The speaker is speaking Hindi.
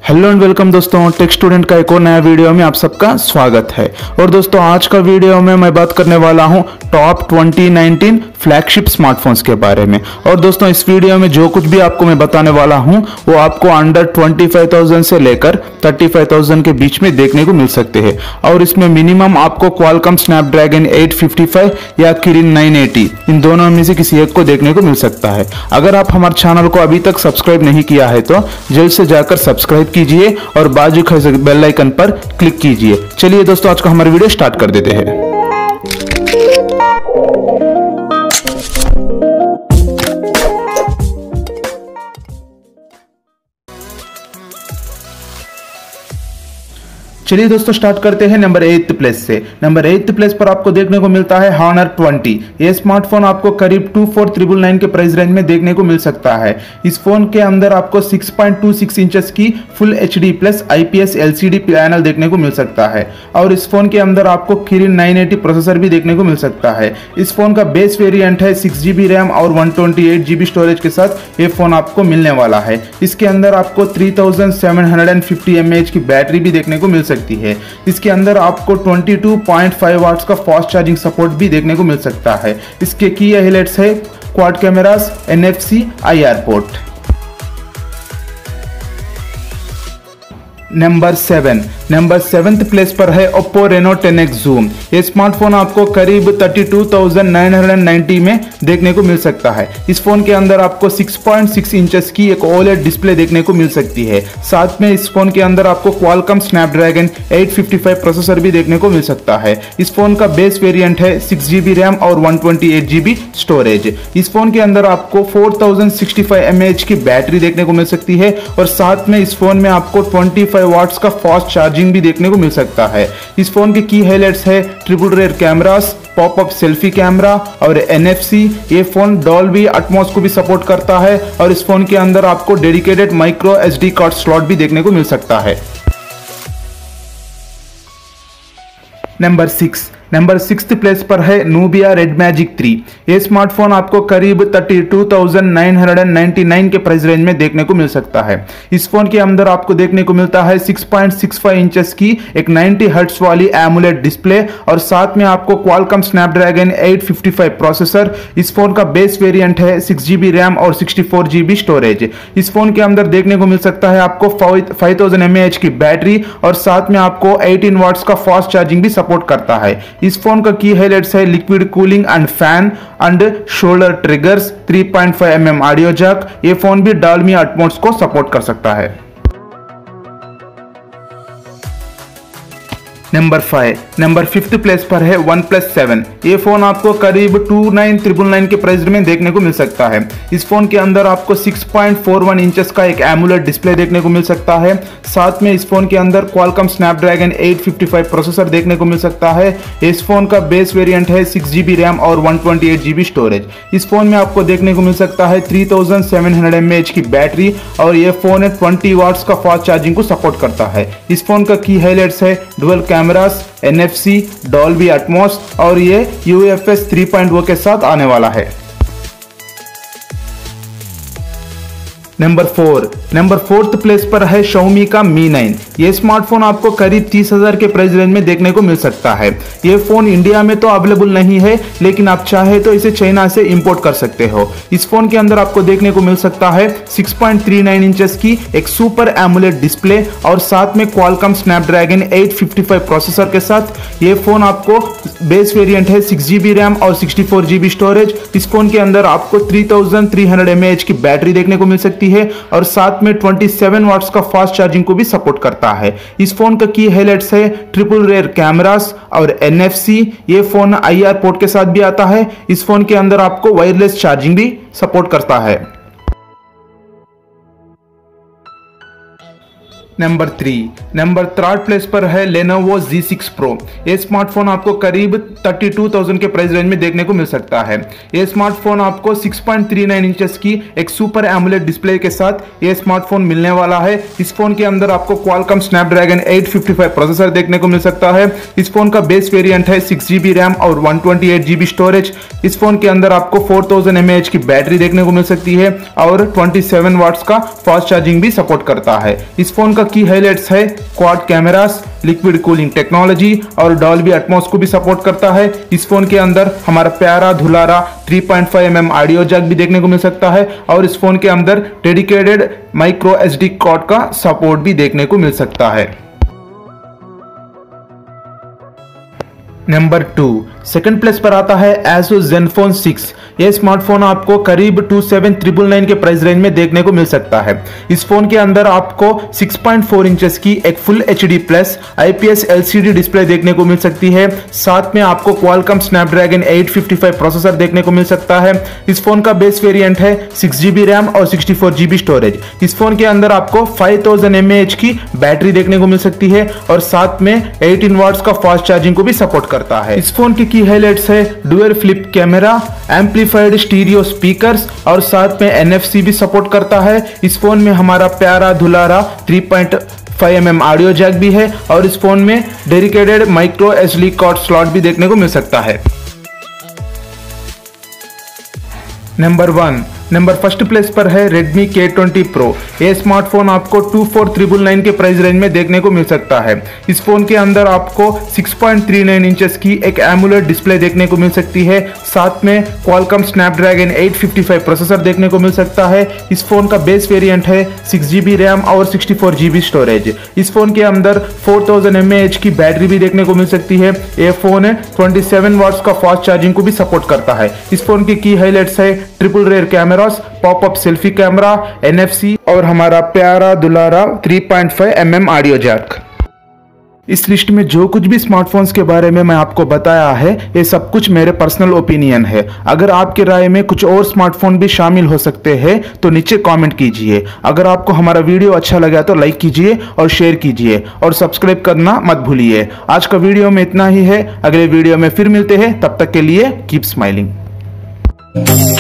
हेलो एंड वेलकम दोस्तों, टेक स्टूडेंट का एक और नया वीडियो में आप सबका स्वागत है। और दोस्तों आज का वीडियो में मैं बात करने वाला हूं टॉप 2019 फ्लैगशिप स्मार्टफोन्स के बारे में। और दोस्तों इस वीडियो में जो कुछ भी आपको मैं बताने वाला हूं वो आपको अंडर 25,000 से लेकर 35,000 के बीच में देखने को मिल सकते हैं। और इसमें मिनिमम आपको क्वालकॉम स्नैपड्रैगन 855 या किरिन 980 इन दोनों में से किसी एक को देखने को मिल सकता है। अगर आप हमारे चैनल को अभी तक सब्सक्राइब नहीं किया है तो जल्द से जाकर सब्सक्राइब कीजिए और बाजू के बेल आइकन पर क्लिक कीजिए। चलिए दोस्तों आज का हमारा वीडियो स्टार्ट कर देते हैं। चलिए दोस्तों स्टार्ट करते हैं नंबर 8 प्लेस से। नंबर 8 प्लेस पर आपको देखने को मिलता है Honor 20। ये स्मार्टफोन आपको करीब 24,999 के प्राइस रेंज में देखने को मिल सकता है। इस फोन के अंदर आपको 6.26 इंचेस की full HD plus IPS LCD panel देखने को मिल सकता है। और इस फोन के अंदर आपको किरिन 980 प्रोसेसर भी देखने को मिल सकता है। इस फोन का बेस वेरिएंट है 6GB रैम और 128GB स्टोरेज के साथ ये फोन आपको मिलने वाला है। इसके अंदर आपको 3750 mAh की बैटरी भी देखने को मिल सकती है। इसके अंदर आपको 22.5 वाट्स का फास्ट चार्जिंग सपोर्ट भी देखने को मिल सकता है। इसके की हाइलाइट्स है quad cameras, NFC, IR port. नंबर 7 प्लेस पर है Oppo Reno 10X Zoom। ये स्मार्टफोन आपको करीब 32,990 में देखने को मिल सकता है। इस फोन के अंदर आपको 6.6 इंचेस की एक OLED डिस्प्ले देखने को मिल सकती है। साथ में इस फोन के अंदर आपको Qualcomm Snapdragon 855 प्रोसेसर भी देखने को मिल सकता है। इस फोन का बेस वेरिएंट है 6GB रैम और 128GB स्टोरेज। इस फोन के अंदर आपको 4065 mAh की बैटरी देखने को मिल सकती है और साथ में इस फोन में आपको 25 वाट्स का फास्ट चार्जिंग भी देखने को मिल सकता है। इस फोन की हाइलाइट्स है triple rear cameras, popup selfie camera और NFC। ये फोन डॉल्बी एटमॉस को भी सपोर्ट करता है और इस फोन के अंदर आपको dedicated micro SD card slot भी देखने को मिल सकता है। नंबर 6 प्लेस पर है Nubia Red Magic 3। ये स्मार्टफोन आपको करीब 32,999 के प्राइस रेंज में देखने को मिल सकता है। इस फोन के अंदर आपको देखने को मिलता है 6.65 इंचेस की एक 90 हर्ट्ज वाली AMOLED डिस्प्ले और साथ में आपको Qualcomm Snapdragon 855 प्रोसेसर। इस फोन का बेस वेरिएंट है 6GB रैम और 64GB स्टोरेज। इस फोन के अंदर देखने को मिल सकता है आपको 5000 mAh की बैटरी और साथ में आपको 18 वाट्स का फास्ट चार्जिंग भी सपोर्ट करता है। इस फोन का की हाइलाइट्स है liquid cooling and fan and shoulder triggers, 3.5 mm audio jack. ये फोन भी डॉल्बी एटमॉस को सपोर्ट कर सकता है। नंबर 5 प्लेस पर है OnePlus 7। ये फोन आपको करीब 29,999 के प्राइस में देखने को मिल सकता है। इस फोन के अंदर आपको 6.41 इंचेस का एक AMOLED डिस्प्ले देखने को मिल सकता है। साथ में इस फोन के अंदर Qualcomm Snapdragon 855 प्रोसेसर देखने को मिल सकता है। इस फोन का बेस वेरिएंट है 6GB रैम और 128GB स्टोरेज। इस फोन में आपको देखने को मिल सकता है 3700 mAh की बैटरी और ये फोन 20 वाट्स का फास्ट चार्जिंग को सपोर्ट करता है। इस फोन का की हाइलाइट्स है dual cameras, NFC, Dolby Atmos और ये UFS 3.0 के साथ आने वाला है। नंबर 4 प्लेस पर है Xiaomi का Mi 9। ये स्मार्टफोन आपको करीब 30,000 के प्राइस रेंज में देखने को मिल सकता है। ये फोन इंडिया में तो अवेलेबल नहीं है लेकिन आप चाहे तो इसे चाइना से इंपोर्ट कर सकते हो। इस फोन के अंदर आपको देखने को मिल सकता है 6.39 इंचेस की एक सुपर AMOLED डिस्प्ले और साथ में Qualcomm Snapdragon 855 प्रोसेसर के साथ। ये फोन आपको बेस वेरिएंट है 6GB रैम और 64GB स्टोरेज। इस फोन के अंदर आपको 3300 mAh की बैटरी देखने को मिल सकती है और साथ में 27 वाट्स का फास्ट चार्जिंग को भी सपोर्ट करता है। इस फोन का की हाइलाइट्स है ट्रिपल रेयर कैमरास और NFC। ये फोन IR पोर्ट के साथ भी आता है। इस फोन के अंदर आपको वायरलेस चार्जिंग भी सपोर्ट करता है। नंबर 3 प्लेस पर है Lenovo Z6 Pro। ये स्मार्टफोन आपको करीब 32,000 के प्राइस रेंज में देखने को मिल सकता है। ये स्मार्टफोन आपको 6.39 इंचेस की एक सुपर AMOLED डिस्प्ले के साथ ये स्मार्टफोन मिलने वाला है। इस फोन के अंदर आपको Qualcomm Snapdragon 855 प्रोसेसर देखने को मिल सकता है। इस फोन का बेस वेरिएंट है 6GB रैम और 128GB स्टोरेज। इस फोन के अंदर आपको 4000 mAh की बैटरी देखने को मिल सकती है और 27 वाट्स का फास्ट चार्जिंग भी सपोर्ट करता है। इस फोन का की हाइलाइट्स है quad cameras, liquid cooling technology और डॉल्बी एटमॉस को भी सपोर्ट करता है। इस फोन के अंदर हमारा प्यारा धुलारा 3.5 mm ऑडियो जैक भी देखने को मिल सकता है और इस फोन के अंदर डेडिकेटेड माइक्रो SD कार्ड का सपोर्ट भी देखने को मिल सकता है। नंबर 2 सेकंड प्लेस पर आता है Asus Zenfone 6। यह स्मार्टफोन आपको करीब 27,999 के प्राइस रेंज में देखने को मिल सकता है। इस फोन के अंदर आपको 6.4 इंचेस की एक full HD plus IPS LCD display देखने को मिल सकती है। साथ में आपको Qualcomm Snapdragon 855 प्रोसेसर देखने को मिल सकता है। इस फोन का बेस वेरिएंट है 6GB रैम और 64GB स्टोरेज। इस फोन के अंदर आपको 5000 mAh की बैटरी देखने को मिल सकती है और साथ में 18 वाट्स का फास्ट चार्जिंग को भी सपोर्ट करता है। इस फोन की हाइलाइट्स है dual flip camera, amplified stereo speakers और साथ में NFC भी सपोर्ट करता है। इस फोन में हमारा प्यारा धुलारा 3.5 mm ऑडियो जैक भी है और इस फोन में dedicated micro SD card slot भी देखने को मिल सकता है। नंबर फर्स्ट प्लेस पर है Redmi K20 Pro। यह स्मार्टफोन आपको 24,999 के प्राइस रेंज में देखने को मिल सकता है। इस फोन के अंदर आपको 6.39 इंचेस की एक AMOLED डिस्प्ले देखने को मिल सकती है। साथ में Qualcomm Snapdragon 855 प्रोसेसर देखने को मिल सकता है। इस फोन का बेस वेरिएंट है 6GB रैम और 64GB स्टोरेज। इस फोन के अंदर 4000 mAh की बैटरी भी देखने को मिल सकती है। यह फोन 27 वाट्स का फास्ट चार्जिंग को भी सपोर्ट करता है। इस फोन की हाइलाइट्स है triple rear camera, popup selfie camera, NFC और हमारा प्यारा दुलारा 3.5 mm ऑडियो जैक। इस लिस्ट में जो कुछ भी स्मार्टफोन्स के बारे में मैं आपको बताया है, ये सब कुछ मेरे पर्सनल ओपिनियन है। अगर आपके राय में कुछ और स्मार्टफोन भी शामिल हो सकते हैं तो नीचे कमेंट कीजिए। अगर आपको हमारा वीडियो अच्छा लगा तो लाइक कीजिए और शेयर कीजिए और सब्सक्राइब करना मत भूलिए। आज का वीडियो में इतना ही है। अगले वीडियो में फिर मिलते हैं, तब तक के लिए कीप स्माइलिंग।